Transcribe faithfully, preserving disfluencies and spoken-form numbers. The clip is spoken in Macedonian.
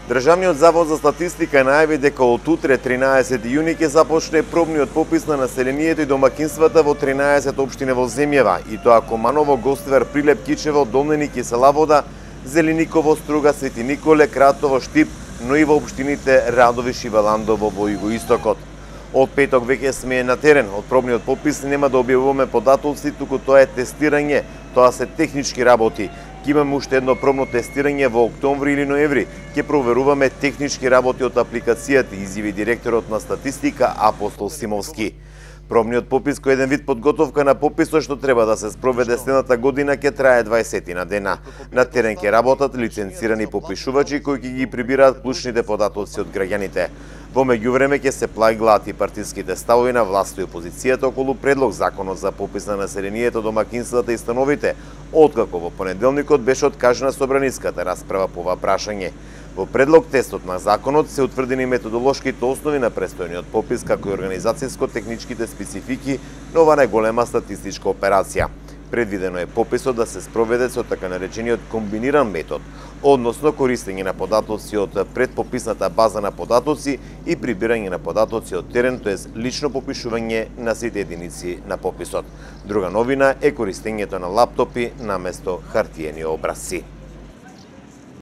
Државниот завод за статистика најави дека од утре тринаесети јуни ќе започне пробниот попис на населението и домакинствата во тринаесет општини во земјава, и тоа Команово, Гостивар, Прилеп, Кичево, Долнени, Кисела Вода, Зелениково, Струга, Свети Николе, Кратово, Штип, но и во општините Радови, Шиваландово во југоистокот. Од петок веќе сме на терен. Од пробниот попис нема да објавуваме податоци, туку тоа е тестирање, тоа се технички работи. Ке имаме уште едно пробно тестирање во октомври или ноември. Ке проверуваме технички работи од апликацијата, изјави директорот на статистика Апостол Симовски. Пробниот попис, кој е еден вид подготовка на пописот што треба да се спроведе следната година, ќе трае дваесет на дена. На терен ќе работат лиценцирани попишувачи кои ќе ги прибираат клучните податоци од граѓаните. Во меѓувреме ќе се плаглаат и партиските ставови на власта и опозицијата околу предлог законот за попис на населението, домакинствата и становите, откако во понеделникот беше откажана собраниската расправа по ова прашање. Во предлог тестот на законот се утврдени методолошките основи на престојниот попис, како и организацијско-техничките специфики на ова најголема статистичка операција. Предвидено е пописот да се спроведе со така наречениот комбиниран метод, односно користење на податоци од предпописната база на податоци и прибирање на податоци од терен, тоест лично попишување на сите единици на пописот. Друга новина е користењето на лаптопи наместо хартиени образци.